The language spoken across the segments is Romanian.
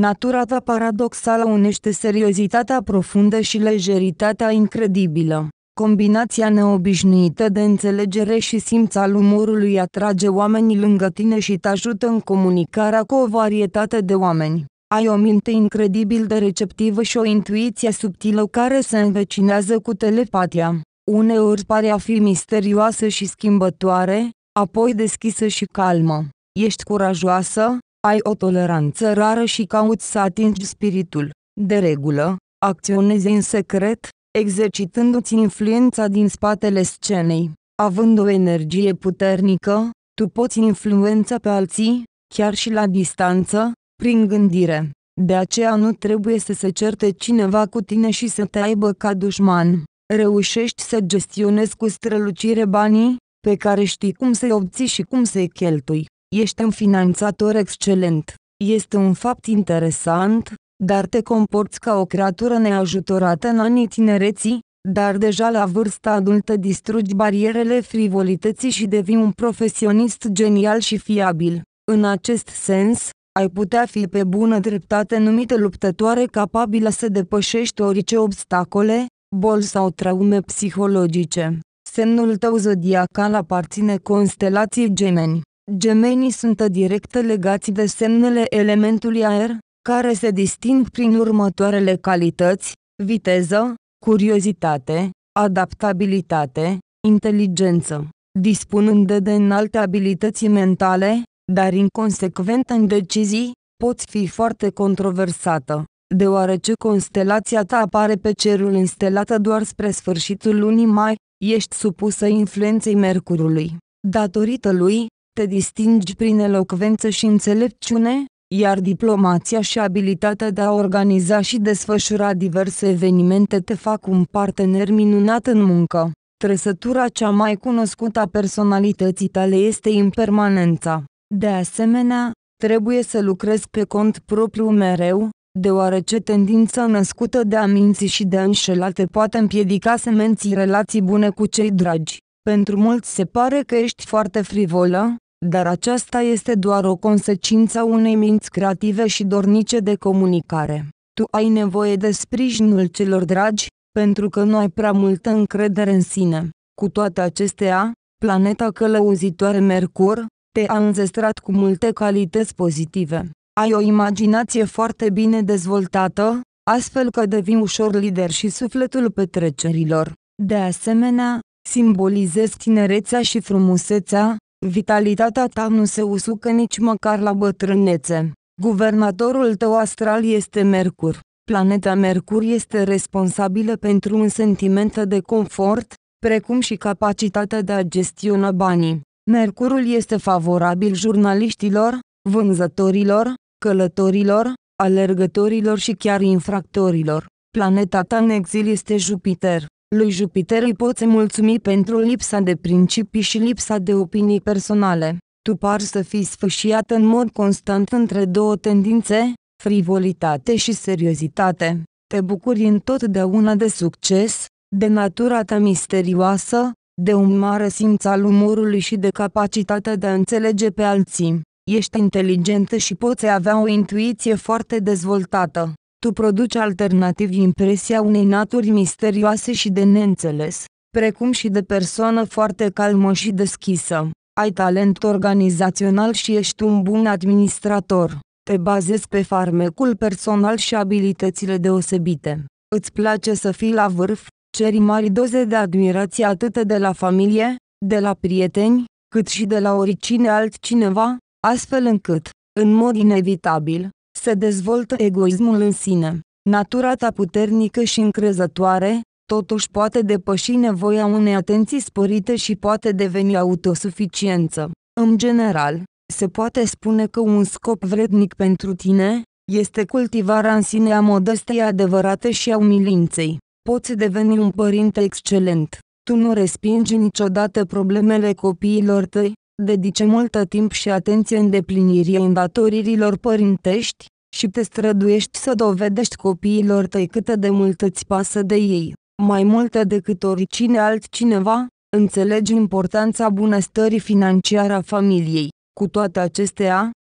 Natura ta paradoxală unește seriozitatea profundă și lejeritatea incredibilă. Combinația neobișnuită de înțelegere și simț al umorului atrage oamenii lângă tine și te ajută în comunicarea cu o varietate de oameni. Ai o minte incredibil de receptivă și o intuiție subtilă care se învecinează cu telepatia. Uneori pare a fi misterioasă și schimbătoare, apoi deschisă și calmă. Ești curajoasă, ai o toleranță rară și cauți să atingi spiritul. De regulă, acționezi în secret, exercitându-ți influența din spatele scenei. Având o energie puternică, tu poți influența pe alții, chiar și la distanță, prin gândire. De aceea nu trebuie să se certe cineva cu tine și să te aibă ca dușman. Reușești să gestionezi cu strălucire banii, pe care știi cum să-i obții și cum să-i cheltui. Ești un finanțator excelent. Este un fapt interesant, dar te comporți ca o creatură neajutorată în anii tinereții, dar deja la vârsta adultă distrugi barierele frivolității și devii un profesionist genial și fiabil. În acest sens, ai putea fi pe bună dreptate numită luptătoare capabilă să depășești orice obstacole, boli sau traume psihologice. Semnul tău zodiacal aparține constelației Gemeni. Gemenii sunt direct legați de semnele elementului aer, care se disting prin următoarele calități: viteză, curiozitate, adaptabilitate, inteligență. Dispunând de înalte abilități mentale, dar inconsecventă în decizii, poți fi foarte controversată. Deoarece constelația ta apare pe cerul înstelată doar spre sfârșitul lunii mai, ești supusă influenței Mercurului. Datorită lui, te distingi prin elocvență și înțelepciune, iar diplomația și abilitatea de a organiza și desfășura diverse evenimente te fac un partener minunat în muncă. Trăsătura cea mai cunoscută a personalității tale este impermanența. De asemenea, trebuie să lucrezi pe cont propriu mereu, deoarece tendința născută de a minți și de a înșela te poate împiedica să menții relații bune cu cei dragi. Pentru mulți se pare că ești foarte frivolă, dar aceasta este doar o consecință a unei minți creative și dornice de comunicare. Tu ai nevoie de sprijinul celor dragi, pentru că nu ai prea multă încredere în sine. Cu toate acestea, planeta călăuzitoare Mercur te-a înzestrat cu multe calități pozitive. Ai o imaginație foarte bine dezvoltată, astfel că devii ușor lider și sufletul petrecerilor. De asemenea, simbolizezi tinerețea și frumusețea, vitalitatea ta nu se usucă nici măcar la bătrânețe. Guvernatorul tău astral este Mercur. Planeta Mercur este responsabilă pentru un sentiment de confort, precum și capacitatea de a gestiona banii. Mercurul este favorabil jurnaliștilor, vânzătorilor, călătorilor, alergătorilor și chiar infractorilor. Planeta ta în exil este Jupiter. Lui Jupiter îi poți mulțumi pentru lipsa de principii și lipsa de opinii personale. Tu pari să fii sfâșiată în mod constant între două tendințe, frivolitate și seriozitate. Te bucuri întotdeauna de succes, de natura ta misterioasă, de un mare simț al umorului și de capacitatea de a înțelege pe alții. Ești inteligentă și poți avea o intuiție foarte dezvoltată. Tu produci alternativ impresia unei naturi misterioase și de neînțeles, precum și de persoană foarte calmă și deschisă. Ai talent organizațional și ești un bun administrator. Te bazezi pe farmecul personal și abilitățile deosebite. Îți place să fii la vârf, ceri mari doze de admirație atât de la familie, de la prieteni, cât și de la oricine altcineva, astfel încât, în mod inevitabil, se dezvoltă egoismul în sine. Natura ta puternică și încrezătoare, totuși poate depăși nevoia unei atenții sporite și poate deveni autosuficiență. În general, se poate spune că un scop vrednic pentru tine este cultivarea în sine a modestiei adevărate și a umilinței. Poți deveni un părinte excelent. Tu nu respingi niciodată problemele copiilor tăi, dedici multă timp și atenție îndeplinirii îndatoririlor părintești și te străduiești să dovedești copiilor tăi cât de mult îți pasă de ei. Mai mult decât oricine altcineva, înțelegi importanța bunăstării financiare a familiei. Cu toate acestea,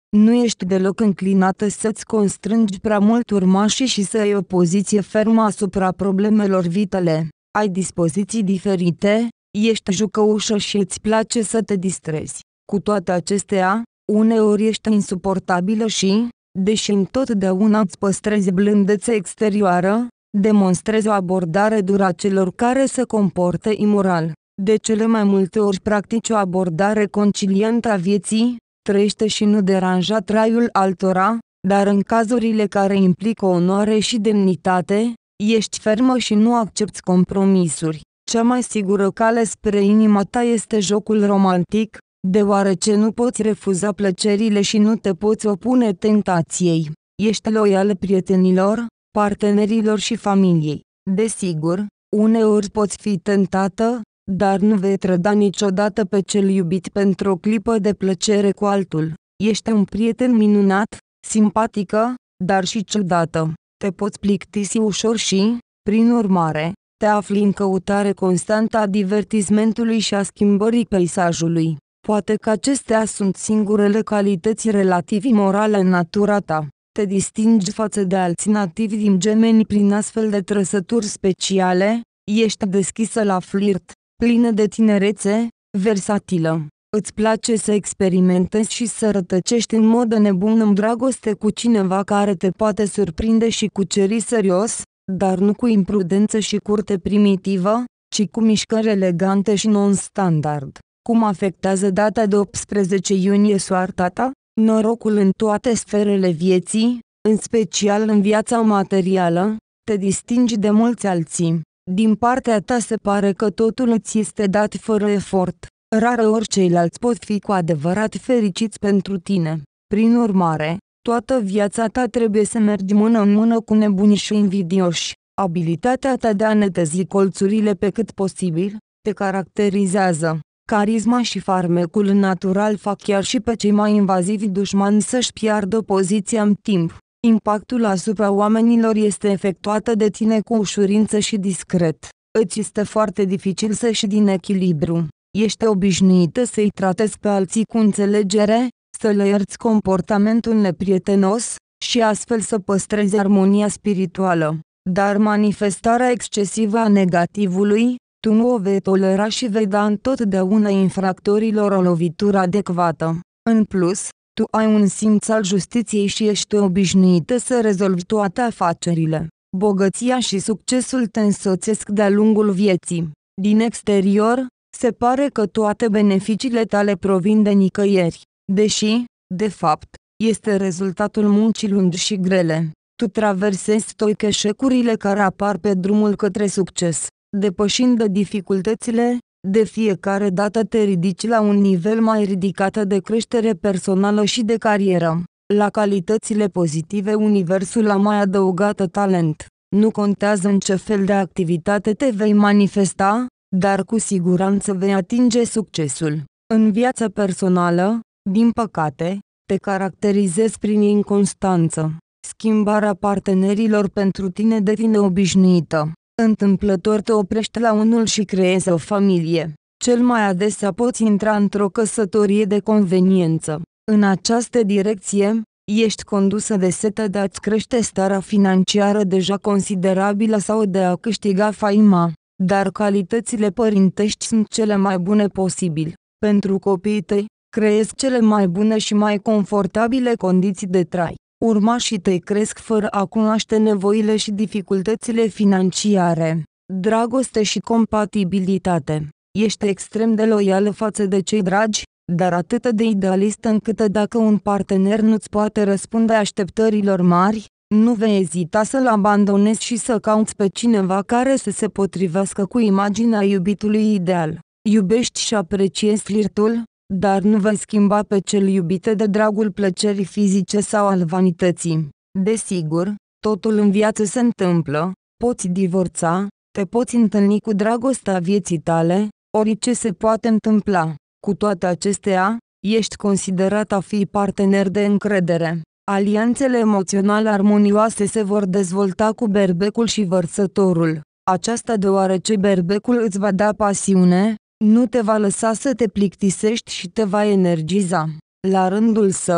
Nu ești deloc înclinată să-ți constrângi prea mult urmașii și să ai o poziție fermă asupra problemelor vitale. Ai dispoziții diferite, ești jucăușă și îți place să te distrezi. Cu toate acestea, uneori ești insuportabilă și, deși întotdeauna îți păstrezi blândețea exterioară, demonstrezi o abordare dură celor care se comportă imoral. De cele mai multe ori practici o abordare conciliantă a vieții, trăiește și nu deranja traiul altora, dar în cazurile care implică onoare și demnitate, ești fermă și nu accepți compromisuri. Cea mai sigură cale spre inima ta este jocul romantic, deoarece nu poți refuza plăcerile și nu te poți opune tentației. Ești loială prietenilor, partenerilor și familiei. Desigur, uneori poți fi tentată, dar nu vei trăda niciodată pe cel iubit pentru o clipă de plăcere cu altul. Ești un prieten minunat, simpatică, dar și ciudată. Te poți plictisi ușor și, prin urmare, te afli în căutare constantă a divertismentului și a schimbării peisajului. Poate că acestea sunt singurele calități relativ imorale în natura ta. Te distingi față de alții nativi din Gemeni prin astfel de trăsături speciale, ești deschisă la flirt, plină de tinerețe, versatilă. Îți place să experimentezi și să rătăcești în mod nebun în dragoste cu cineva care te poate surprinde și cuceri serios, dar nu cu imprudență și curte primitivă, ci cu mișcări elegante și non-standard. Cum afectează data de 18 iunie soarta ta? Norocul în toate sferele vieții, în special în viața materială, te distingi de mulți alții. Din partea ta se pare că totul îți este dat fără efort. Rareori ceilalți pot fi cu adevărat fericiți pentru tine. Prin urmare, toată viața ta trebuie să mergi mână în mână cu nebuni și invidioși. Abilitatea ta de a netezi colțurile pe cât posibil, te caracterizează. Carisma și farmecul natural fac chiar și pe cei mai invazivi dușmani să-și piardă poziția în timp. Impactul asupra oamenilor este efectuat de tine cu ușurință și discret. Îți este foarte dificil să ieși din echilibru. Ești obișnuită să-i tratezi pe alții cu înțelegere, să le ierți comportamentul neprietenos, și astfel să păstrezi armonia spirituală. Dar manifestarea excesivă a negativului, tu nu o vei tolera și vei da întotdeauna infractorilor o lovitură adecvată. În plus, tu ai un simț al justiției și ești obișnuită să rezolvi toate afacerile. Bogăția și succesul te însoțesc de-a lungul vieții. Din exterior, se pare că toate beneficiile tale provin de nicăieri, deși, de fapt, este rezultatul muncii lungi și grele. Tu traversezi stoic eșecurile care apar pe drumul către succes. Depășind dificultățile, de fiecare dată te ridici la un nivel mai ridicat de creștere personală și de carieră. La calitățile pozitive universul a mai adăugat talent. Nu contează în ce fel de activitate te vei manifesta, dar cu siguranță vei atinge succesul. În viața personală, din păcate, te caracterizezi prin inconstanță. Schimbarea partenerilor pentru tine devine obișnuită. Întâmplător te oprești la unul și creezi o familie. Cel mai adesea poți intra într-o căsătorie de conveniență. În această direcție, ești condusă de setea de a-ți crește starea financiară deja considerabilă sau de a câștiga faima. Dar calitățile părintești sunt cele mai bune posibil. Pentru copiii tăi, creezi cele mai bune și mai confortabile condiții de trai. Urmașii tăi cresc fără a cunoaște nevoile și dificultățile financiare. Dragoste și compatibilitate. Ești extrem de loială față de cei dragi, dar atât de idealistă încât dacă un partener nu-ți poate răspunde așteptărilor mari, nu vei ezita să-l abandonezi și să cauți pe cineva care să se potrivească cu imaginea iubitului ideal. Iubești și apreciezi flirtul, dar nu vei schimba pe cel iubit de dragul plăcerii fizice sau al vanității. Desigur, totul în viață se întâmplă, poți divorța, te poți întâlni cu dragostea vieții tale, orice se poate întâmpla. Cu toate acestea, ești considerat a fi partener de încredere. Alianțele emoționale armonioase se vor dezvolta cu berbecul și vărsătorul. Aceasta deoarece berbecul îți va da pasiune, nu te va lăsa să te plictisești și te va energiza. La rândul său,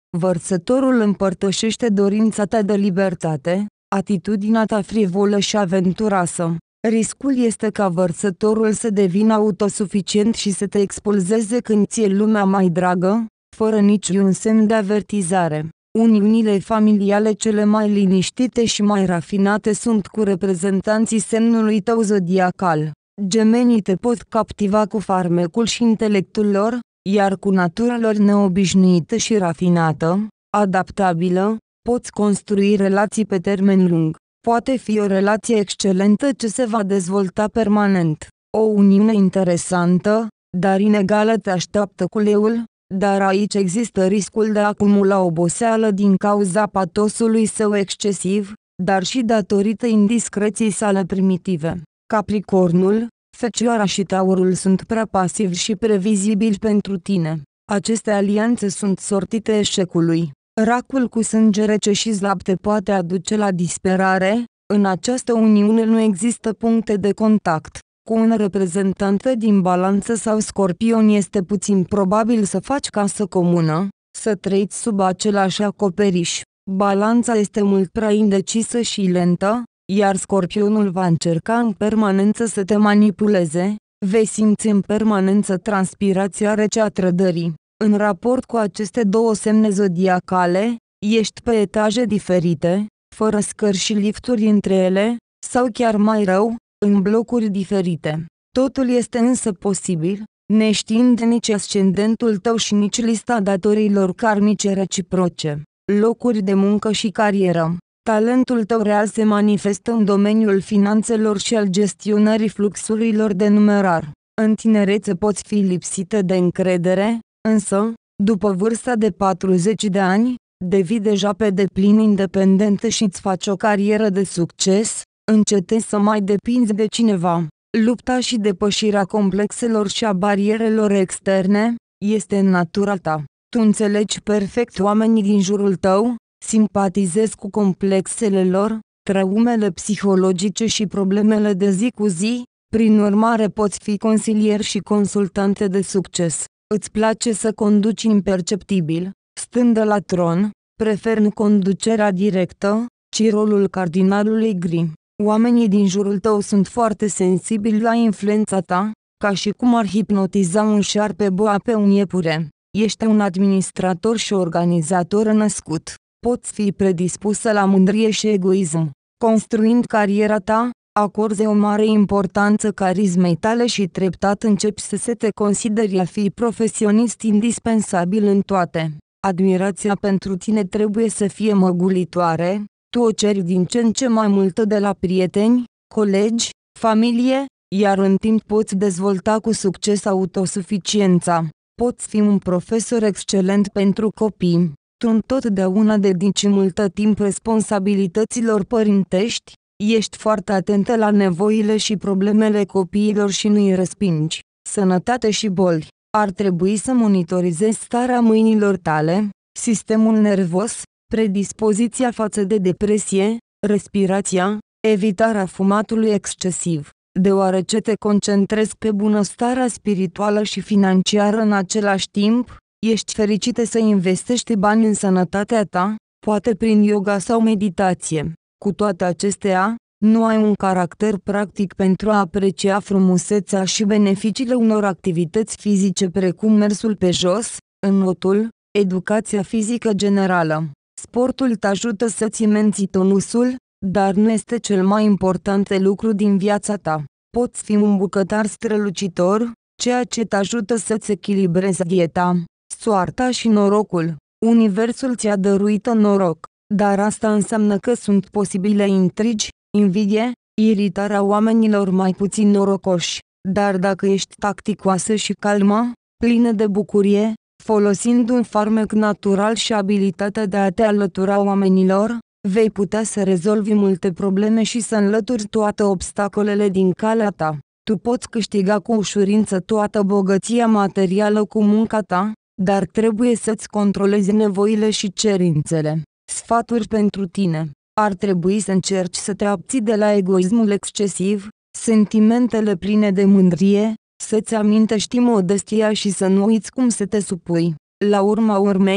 Vărsătorul împărtășește dorința ta de libertate, atitudinea ta frivolă și aventuroasă. Riscul este ca vărsătorul să devină autosuficient și să te expulzeze când ți-e lumea mai dragă, fără niciun semn de avertizare. Uniunile familiale cele mai liniștite și mai rafinate sunt cu reprezentanții semnului tău zodiacal. Gemenii te pot captiva cu farmecul și intelectul lor, iar cu natura lor neobișnuită și rafinată, adaptabilă, poți construi relații pe termen lung. Poate fi o relație excelentă ce se va dezvolta permanent. O uniune interesantă, dar inegală te așteaptă cu leul, dar aici există riscul de a acumula oboseală din cauza patosului său excesiv, dar și datorită indiscreției sale primitive. Capricornul, Fecioara și Taurul sunt prea pasivi și previzibili pentru tine. Aceste alianțe sunt sortite eșecului. Racul cu sânge rece și slab te poate aduce la disperare. În această uniune nu există puncte de contact. Cu un reprezentant din Balanță sau Scorpion este puțin probabil să faci casă comună, să trăiți sub același acoperiș. Balanța este mult prea indecisă și lentă, iar Scorpionul va încerca în permanență să te manipuleze. Vei simți în permanență transpirația rece a trădării. În raport cu aceste două semne zodiacale, ești pe etaje diferite, fără scări și lifturi între ele, sau chiar mai rău, în blocuri diferite. Totul este însă posibil, neștiind nici ascendentul tău și nici lista datoriilor karmice reciproce. Locuri de muncă și carieră. Talentul tău real se manifestă în domeniul finanțelor și al gestionării fluxurilor de numerar. În tinerețe poți fi lipsită de încredere, însă, după vârsta de 40 de ani, devii deja pe deplin independentă și îți faci o carieră de succes, încetezi să mai depinzi de cineva. Lupta și depășirea complexelor și a barierelor externe este în natura ta. Tu înțelegi perfect oamenii din jurul tău, simpatizezi cu complexele lor, traumele psihologice și problemele de zi cu zi, prin urmare poți fi consilier și consultante de succes. Îți place să conduci imperceptibil, stând la tron, preferi conducerea directă, ci rolul cardinalului gri. Oamenii din jurul tău sunt foarte sensibili la influența ta, ca și cum ar hipnotiza un șarpe boa pe un iepure. Ești un administrator și organizator născut. Poți fi predispusă la mândrie și egoism. Construind cariera ta, acorzi o mare importanță carismei tale și treptat începi să se te consideri a fi profesionist indispensabil în toate. Admirația pentru tine trebuie să fie măgulitoare, tu o ceri din ce în ce mai multă de la prieteni, colegi, familie, iar în timp poți dezvolta cu succes autosuficiența. Poți fi un profesor excelent pentru copii. Tu întotdeauna dedici multă timp responsabilităților părintești, ești foarte atentă la nevoile și problemele copiilor și nu-i respingi. Sănătate și boli. Ar trebui să monitorizezi starea mâinilor tale, sistemul nervos, predispoziția față de depresie, respirația, evitarea fumatului excesiv. Deoarece te concentrezi pe bunăstarea spirituală și financiară în același timp, ești fericită să investești bani în sănătatea ta, poate prin yoga sau meditație. Cu toate acestea, nu ai un caracter practic pentru a aprecia frumusețea și beneficiile unor activități fizice precum mersul pe jos, înnotul, educația fizică generală. Sportul te ajută să-ți menții tonusul, dar nu este cel mai important lucru din viața ta. Poți fi un bucătar strălucitor, ceea ce te ajută să-ți echilibrezi dieta, soarta și norocul. Universul ți-a dăruit noroc, dar asta înseamnă că sunt posibile intrigi, invidie, iritarea oamenilor mai puțin norocoși. Dar dacă ești tacticoasă și calmă, plină de bucurie, folosind un farmec natural și abilitatea de a te alătura oamenilor, vei putea să rezolvi multe probleme și să înlături toate obstacolele din calea ta. Tu poți câștiga cu ușurință toată bogăția materială cu munca ta, dar trebuie să-ți controlezi nevoile și cerințele. Sfaturi pentru tine. Ar trebui să încerci să te abții de la egoismul excesiv, sentimentele pline de mândrie, să-ți amintești modestia și să nu uiți cum să te supui. La urma urmei,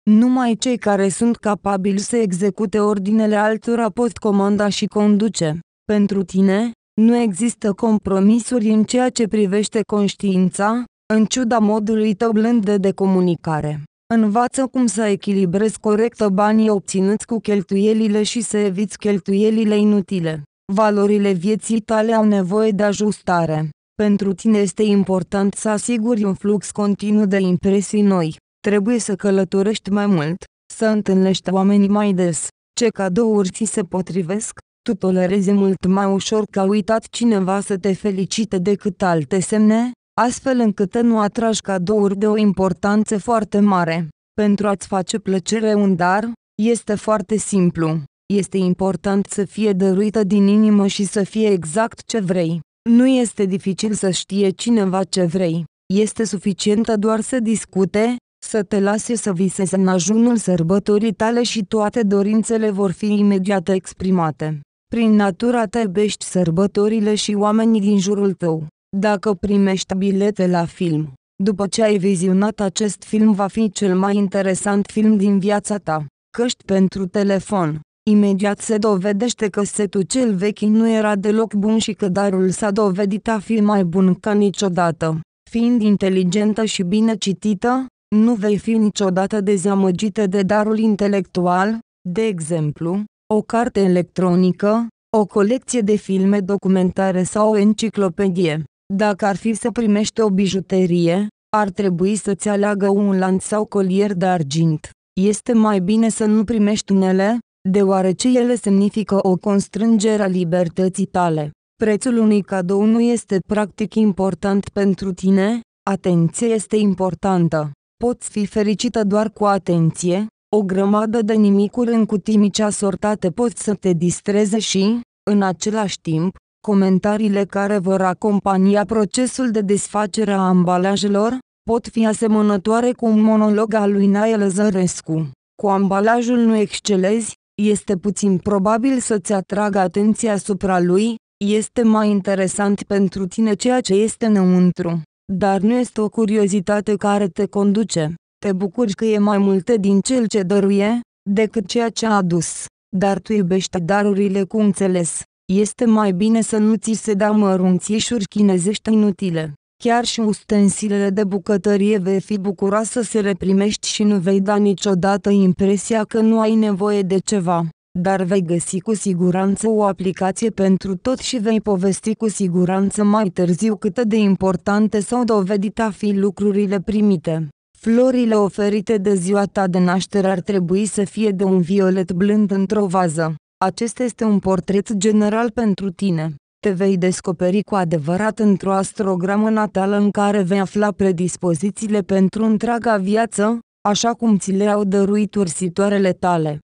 Numai cei care sunt capabili să execute ordinele altora pot comanda și conduce. Pentru tine, nu există compromisuri în ceea ce privește conștiința, în ciuda modului tău blând de comunicare. Învață cum să echilibrezi corect banii obținuți cu cheltuielile și să eviți cheltuielile inutile. Valorile vieții tale au nevoie de ajustare. Pentru tine este important să asiguri un flux continuu de impresii noi. Trebuie să călătorești mai mult, să întâlnești oamenii mai des. Ce cadouri ți se potrivesc? Tu tolerezi mult mai ușor că a uitat cineva să te felicite decât alte semne, astfel încât nu atragi cadouri de o importanță foarte mare. Pentru a-ți face plăcere un dar, este foarte simplu. Este important să fie dăruită din inimă și să fie exact ce vrei. Nu este dificil să știe cineva ce vrei. Este suficientă doar să discute, să te lase să visezi în ajunul sărbătorii tale și toate dorințele vor fi imediat exprimate. Prin natura ta iubești sărbătorile și oamenii din jurul tău. Dacă primești bilete la film, după ce ai vizionat acest film va fi cel mai interesant film din viața ta. Căști pentru telefon. Imediat se dovedește că setul cel vechi nu era deloc bun și că darul s-a dovedit a fi mai bun ca niciodată. Fiind inteligentă și bine citită, nu vei fi niciodată dezamăgită de darul intelectual, de exemplu, o carte electronică, o colecție de filme documentare sau o enciclopedie. Dacă ar fi să primești o bijuterie, ar trebui să-ți aleagă un lanț sau colier de argint. Este mai bine să nu primești unele, deoarece ele semnifică o constrângere a libertății tale. Prețul unui cadou nu este practic important pentru tine, atenția este importantă. Poți fi fericită doar cu atenție, o grămadă de nimicuri în cutii mici asortate pot să te distreze și, în același timp, comentariile care vor acompania procesul de desfacere a ambalajelor, pot fi asemănătoare cu un monolog al lui Nae Lăzărescu. Cu ambalajul nu excelezi, este puțin probabil să-ți atragă atenția asupra lui, este mai interesant pentru tine ceea ce este înăuntru. Dar nu este o curiozitate care te conduce. Te bucuri că e mai multe din cel ce dăruie, decât ceea ce a adus. Dar tu iubești darurile cu înțeles. Este mai bine să nu ți se dea mărunțișuri chinezești inutile. Chiar și ustensilele de bucătărie vei fi bucuroasă să le primești și nu vei da niciodată impresia că nu ai nevoie de ceva. Dar vei găsi cu siguranță o aplicație pentru tot și vei povesti cu siguranță mai târziu cât de importante s-au dovedit a fi lucrurile primite. Florile oferite de ziua ta de naștere ar trebui să fie de un violet blând într-o vază. Acesta este un portret general pentru tine. Te vei descoperi cu adevărat într-o astrogramă natală în care vei afla predispozițiile pentru întreaga viață, așa cum ți le-au dăruit ursitoarele tale.